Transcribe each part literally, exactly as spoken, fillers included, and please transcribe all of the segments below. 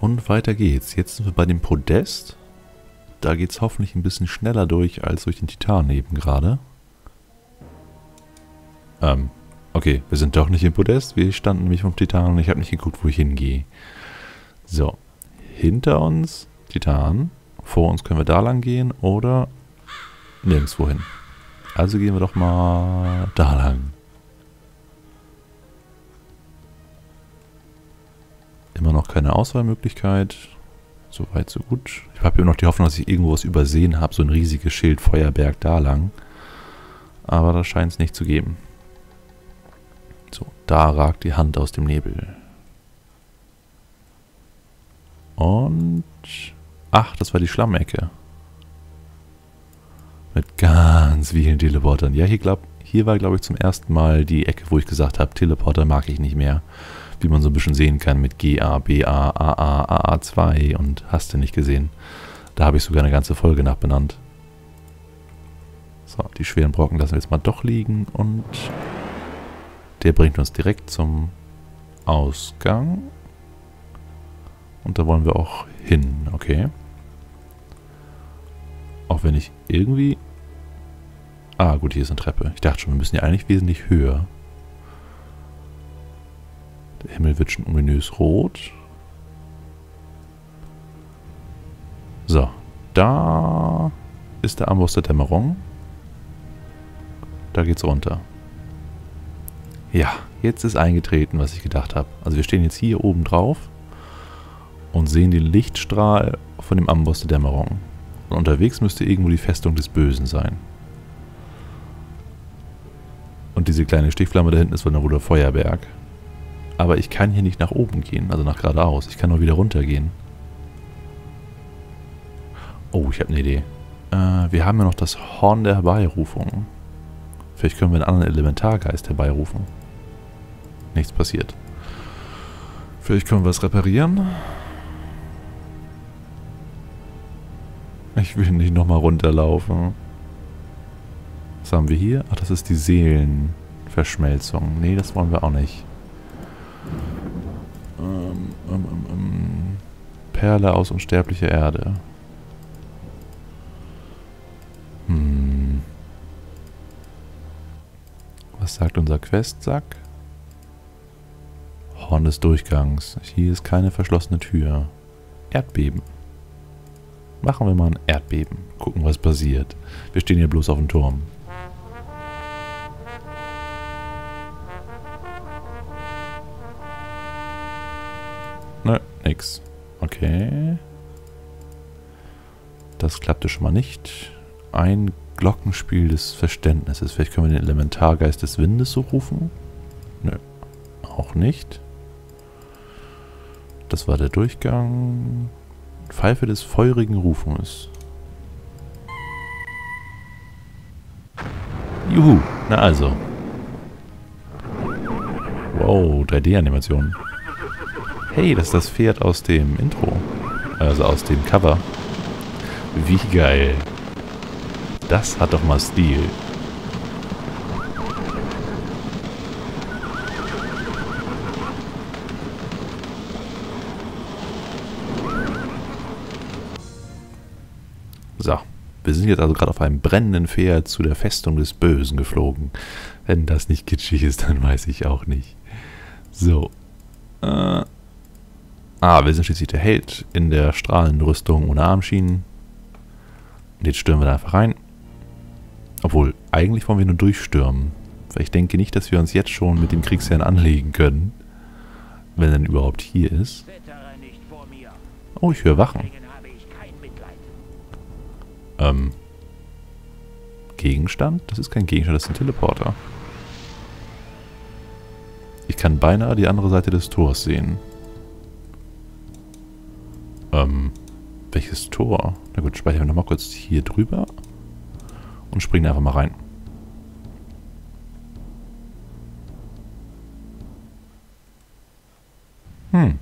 Und weiter geht's. Jetzt sind wir bei dem Podest. Da geht's hoffentlich ein bisschen schneller durch als durch den Titan eben gerade. Ähm, okay, wir sind doch nicht im Podest. Wir standen nämlich vom Titan und ich habe nicht geguckt, wo ich hingehe. So, hinter uns Titan. Vor uns können wir da lang gehen oder nirgendwo hin. Also gehen wir doch mal da lang. Immer noch keine Auswahlmöglichkeit. So weit, so gut. Ich habe immer noch die Hoffnung, dass ich irgendwo was übersehen habe. So ein riesiges Schild, Feuerberg da lang. Aber das scheint es nicht zu geben. So, da ragt die Hand aus dem Nebel. Und... Ach, das war die Schlammecke. Mit ganz vielen Teleportern. Ja, hier, glaub, hier war, glaube ich, zum ersten Mal die Ecke, wo ich gesagt habe, Teleporter mag ich nicht mehr. Wie man so ein bisschen sehen kann mit G A, B A, A A, A A zwei und hast du nicht gesehen. Da habe ich sogar eine ganze Folge nach benannt. So, die schweren Brocken lassen wir jetzt mal doch liegen und der bringt uns direkt zum Ausgang. Und da wollen wir auch hin, okay. Auch wenn ich irgendwie... Ah, gut, hier ist eine Treppe. Ich dachte schon, wir müssen ja eigentlich wesentlich höher. Der Himmel wird schon ominös rot. So, da ist der Amboss der Dämmerung. Da geht's runter. Ja, jetzt ist eingetreten, was ich gedacht habe. Also wir stehen jetzt hier oben drauf und sehen den Lichtstrahl von dem Amboss der Dämmerung. Und unterwegs müsste irgendwo die Festung des Bösen sein. Und diese kleine Stichflamme da hinten ist wohl der Feuerberg. Aber ich kann hier nicht nach oben gehen, also nach geradeaus. Ich kann nur wieder runter gehen. Oh, ich habe eine Idee. Äh, wir haben ja noch das Horn der Herbeirufung. Vielleicht können wir einen anderen Elementargeist herbeirufen. Nichts passiert. Vielleicht können wir es reparieren. Ich will nicht nochmal runterlaufen. Was haben wir hier? Ach, das ist die Seelenverschmelzung. Nee, das wollen wir auch nicht. Ähm, ähm, ähm, ähm. Perle aus unsterblicher Erde. Hm. Was sagt unser Questsack? Horn des Durchgangs. Hier ist keine verschlossene Tür. Erdbeben. Machen wir mal ein Erdbeben. Gucken, was passiert. Wir stehen hier bloß auf dem Turm. Nö, nix. Okay. Das klappte schon mal nicht. Ein Glockenspiel des Verständnisses. Vielleicht können wir den Elementargeist des Windes so rufen? Nö. Auch nicht. Das war der Durchgang. Pfeife des feurigen Rufens. Juhu. Na also. Wow, drei D-Animation. Hey, das ist das Pferd aus dem Intro. Also aus dem Cover. Wie geil. Das hat doch mal Stil. So, wir sind jetzt also gerade auf einem brennenden Pferd zu der Festung des Bösen geflogen. Wenn das nicht kitschig ist, dann weiß ich auch nicht. So. Äh. Ah, wir sind schließlich der Held in der strahlenden Rüstung ohne Armschienen. Und jetzt stürmen wir da einfach rein. Obwohl, eigentlich wollen wir nur durchstürmen. Weil ich denke nicht, dass wir uns jetzt schon mit dem Kriegsherrn anlegen können. Wenn er denn überhaupt hier ist. Oh, ich höre Wachen. Ähm. Gegenstand? Das ist kein Gegenstand, das ist ein Teleporter. Ich kann beinahe die andere Seite des Tors sehen. Ähm. Welches Tor? Na gut, speichern wir nochmal kurz hier drüber. Und springen einfach mal rein. Hm.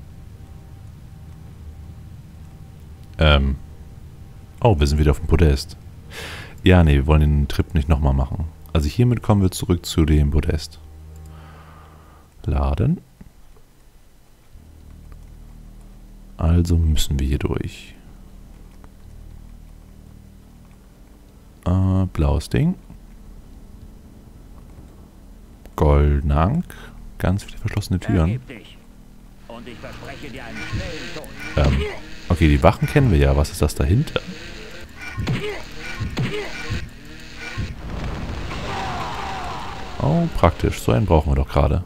Ähm. Oh, wir sind wieder auf dem Podest. Ja, nee, wir wollen den Trip nicht nochmal machen. Also hiermit kommen wir zurück zu dem Podest. Laden. Also müssen wir hier durch. Äh, blaues Ding. Goldener Ank. Ganz viele verschlossene Türen. Ähm, okay, die Wachen kennen wir ja. Was ist das dahinter? Oh, praktisch. So einen brauchen wir doch gerade.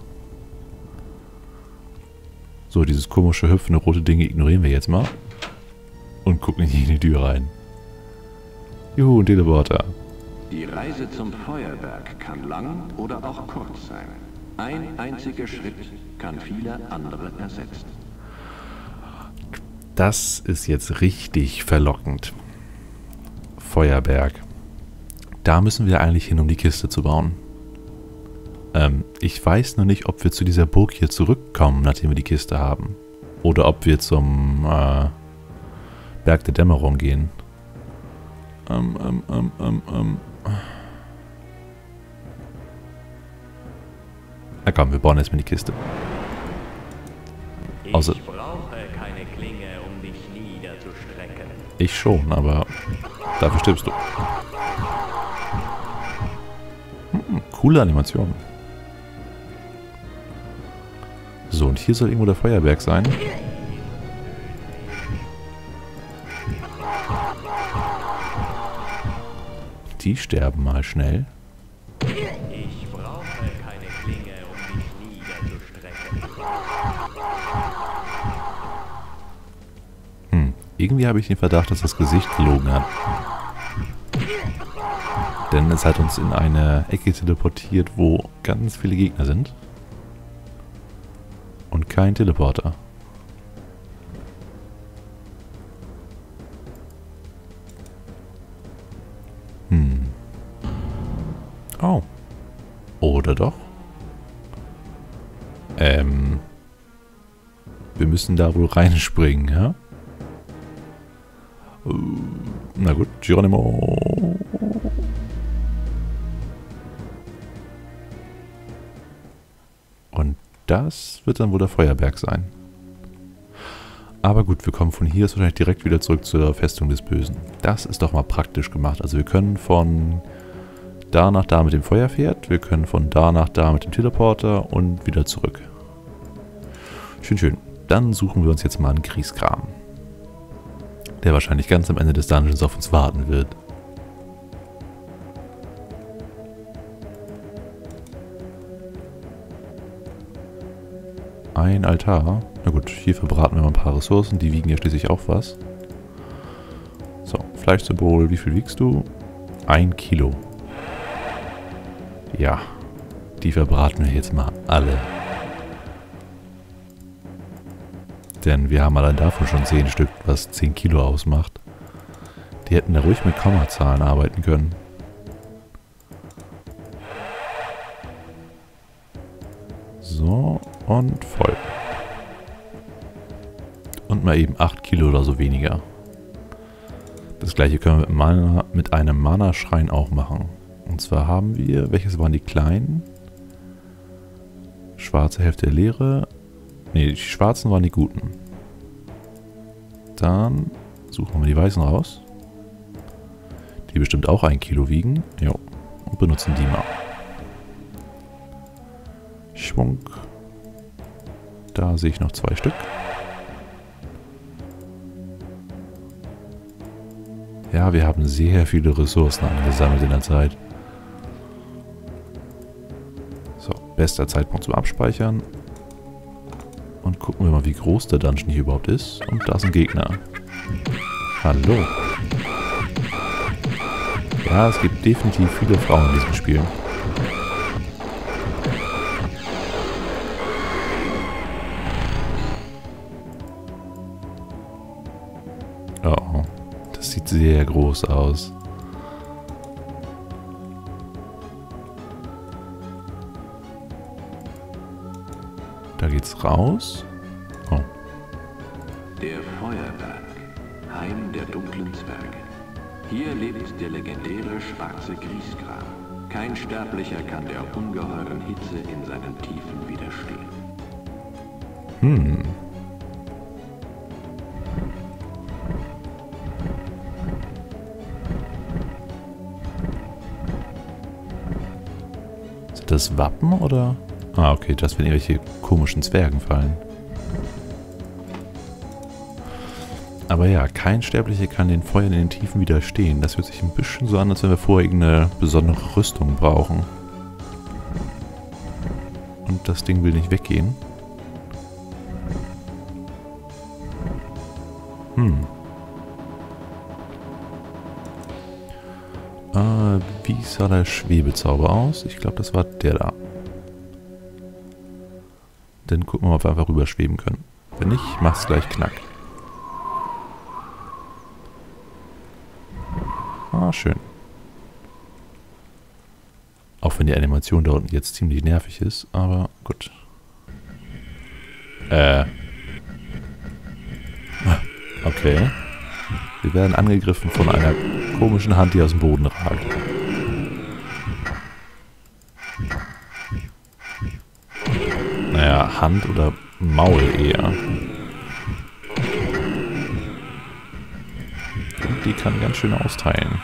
So, dieses komische, hüpfende rote Ding ignorieren wir jetzt mal. Und gucken in die Tür rein. Juhu, ein Teleporter. Die Reise zum Feuerberg kann lang oder auch kurz sein. Ein einziger Schritt kann viele andere ersetzen. Das ist jetzt richtig verlockend. Feuerberg. Da müssen wir eigentlich hin, um die Kiste zu bauen. Ähm, ich weiß nur nicht, ob wir zu dieser Burg hier zurückkommen, nachdem wir die Kiste haben. Oder ob wir zum äh, Berg der Dämmerung gehen. Ähm, ähm, ähm, ähm, ähm. Na komm, wir bauen erstmal die Kiste. Außer ich brauche keine Klinge, um dich niederzustrecken. Ich schon, aber dafür stirbst du. Hm, coole Animation. So, und hier soll irgendwo der Feuerberg sein. Die sterben mal schnell. Ich brauche keine Klinge, um dich niederzustrecken. Hm, irgendwie habe ich den Verdacht, dass das Gesicht gelogen hat. Denn es hat uns in eine Ecke teleportiert, wo ganz viele Gegner sind. Und kein Teleporter. Hm. Oh. Oder doch? Ähm. Wir müssen da wohl reinspringen, ja? Uh, na gut, Geronimo. Und das wird dann wohl der Feuerberg sein. Aber gut, wir kommen von hier aus wahrscheinlich direkt wieder zurück zur Festung des Bösen. Das ist doch mal praktisch gemacht. Also wir können von da nach da mit dem Feuerpferd, wir können von da nach da mit dem Teleporter und wieder zurück. Schön, schön. Dann suchen wir uns jetzt mal einen Kriegskram, der wahrscheinlich ganz am Ende des Dungeons auf uns warten wird. Ein Altar. Na gut, hier verbraten wir mal ein paar Ressourcen. Die wiegen ja schließlich auch was. So, Fleischsymbol. Wie viel wiegst du? Ein Kilo. Ja, die verbraten wir jetzt mal alle. Denn wir haben allein davon schon zehn Stück, was zehn Kilo ausmacht. Die hätten da ruhig mit Kommazahlen arbeiten können. So, und voll. Und mal eben acht Kilo oder so weniger. Das gleiche können wir mit, Mana, mit einem Mana-Schrein auch machen. Und zwar haben wir, welches waren die kleinen? Schwarze Hälfte der Leere. Ne, die schwarzen waren die guten. Dann suchen wir mal die weißen raus. Die bestimmt auch ein Kilo wiegen. Jo. Und benutzen die mal. Schwung. Da sehe ich noch zwei Stück. Ja, wir haben sehr viele Ressourcen angesammelt in der Zeit. So, bester Zeitpunkt zum Abspeichern. Und gucken wir mal, wie groß der Dungeon hier überhaupt ist. Und da ist ein Gegner. Hallo. Ja, es gibt definitiv viele Frauen in diesem Spiel. Oh, das sieht sehr groß aus. Da geht's raus. Oh. Der Feuerberg, Heim der dunklen Zwerge. Hier lebt der legendäre schwarze Grieskram. Kein Sterblicher kann der ungeheuren Hitze in seinen Tiefen widerstehen. Hm. das Wappen, oder? Ah, okay, das, wenn irgendwelche komischen Zwergen fallen. Aber ja, kein Sterblicher kann den Feuern in den Tiefen widerstehen. Das hört sich ein bisschen so an, als wenn wir vorher irgendeine besondere Rüstung brauchen. Und das Ding will nicht weggehen. Hm. Äh, wie sah der Schwebezauber aus? Ich glaube, das war der da. Dann gucken wir mal, ob wir einfach rüber schweben können. Wenn nicht, macht's gleich knack. Ah, schön. Auch wenn die Animation da unten jetzt ziemlich nervig ist, aber gut. Äh. Okay. Wir werden angegriffen von einer komischen Hand, die aus dem Boden ragt. Naja, Hand oder Maul eher. Und die kann ganz schön austeilen.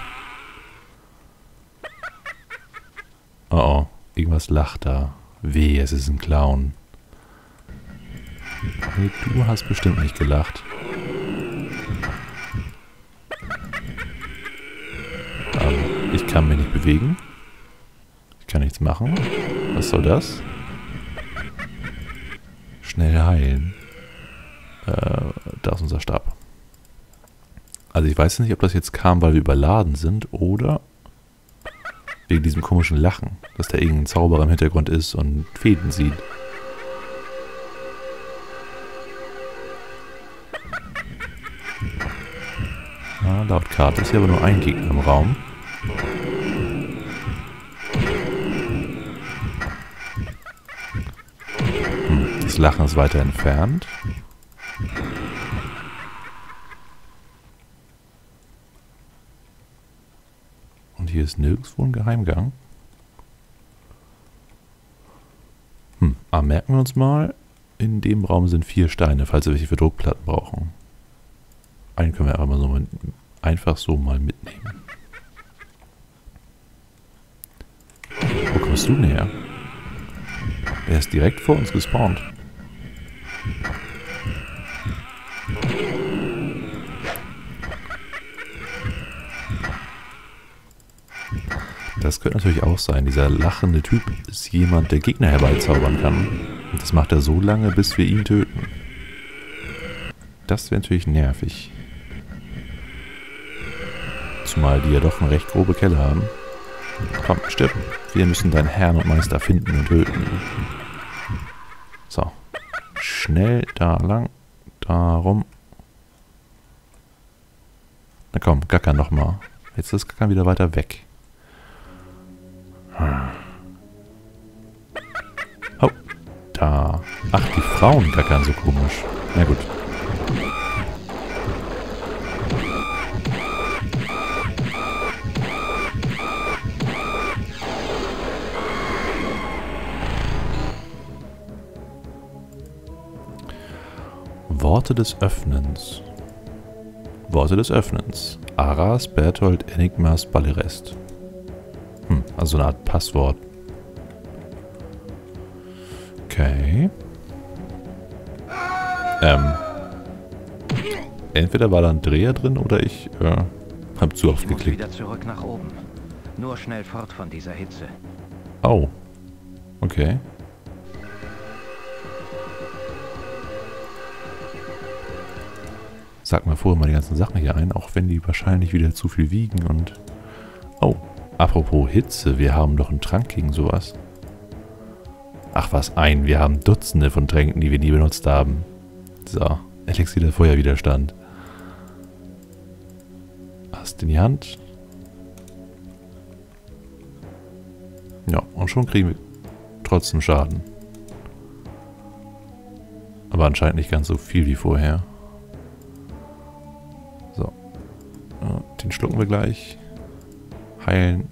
Oh oh, irgendwas lacht da. Weh, es ist ein Clown. Nee, du hast bestimmt nicht gelacht. Ähm, ich kann mich nicht bewegen. Ich kann nichts machen. Was soll das? Schnell heilen. Äh, da ist unser Stab. Also ich weiß nicht, ob das jetzt kam, weil wir überladen sind oder wegen diesem komischen Lachen, dass da irgendein Zauberer im Hintergrund ist und Fäden sieht. Ja, laut Karte ist hier aber nur ein Gegner im Raum. Hm, das Lachen ist weiter entfernt. Und hier ist nirgendwo ein Geheimgang. Hm, aber merken wir uns mal, in dem Raum sind vier Steine, falls wir welche für Druckplatten brauchen. Einen können wir einfach, mal so mit, einfach so mal mitnehmen. Wo kommst du näher? Er ist direkt vor uns gespawnt. Das könnte natürlich auch sein. Dieser lachende Typ ist jemand, der Gegner herbeizaubern kann. Und das macht er so lange, bis wir ihn töten. Das wäre natürlich nervig. Zumal die ja doch eine recht grobe Kelle haben. Komm, stirb. Wir müssen deinen Herrn und Meister finden und töten. So. Schnell da lang. Darum. Na komm, gackern nochmal. Jetzt ist Gackern wieder weiter weg. Oh, da. Ach, die Frauen gackern so komisch. Na gut. Worte des Öffnens. Worte des Öffnens. Aras, Berthold, Enigmas, Ballerest. Hm, also eine Art Passwort. Okay. Ähm. Entweder war da ein Dreher drin oder ich äh, hab zu oft geklickt. Ich muss wieder zurück nach oben. Nur schnell fort von dieser Hitze. Oh. Okay. Sag mal vorher mal die ganzen Sachen hier ein, auch wenn die wahrscheinlich wieder zu viel wiegen und... Oh. Apropos Hitze, wir haben doch einen Trank gegen sowas. Ach was, ein, wir haben Dutzende von Tränken, die wir nie benutzt haben. So, Elixier der Feuerwiderstand. Hast in die Hand. Ja, und schon kriegen wir trotzdem Schaden. Aber anscheinend nicht ganz so viel wie vorher. So. Ja, den schlucken wir gleich. Heilen.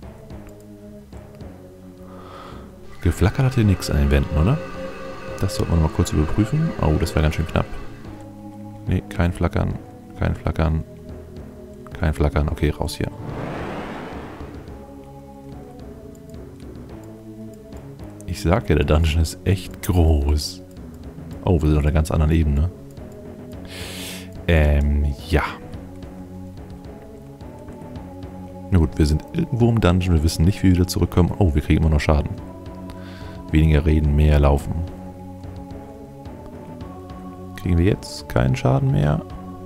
Geflackert hatte nichts an den Wänden, oder? Das sollte man mal kurz überprüfen. Oh, das war ganz schön knapp. Nee, kein Flackern. Kein Flackern. Kein Flackern. Okay, raus hier. Ich sag ja, der Dungeon ist echt groß. Oh, wir sind auf einer ganz anderen Ebene. Ähm, ja. Na gut, wir sind irgendwo im Dungeon. Wir wissen nicht, wie wir wieder zurückkommen. Oh, wir kriegen immer noch Schaden. Weniger reden, mehr laufen. Kriegen wir jetzt keinen Schaden mehr?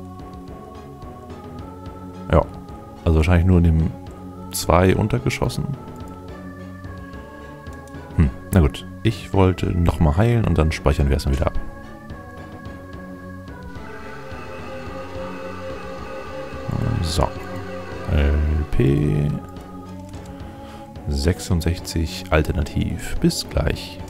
Ja. Also wahrscheinlich nur in dem zwei untergeschossen. Hm, na gut. Ich wollte nochmal heilen und dann speichern wir erstmal wieder ab. So. L P sechsundsechzig alternativ. Bis gleich.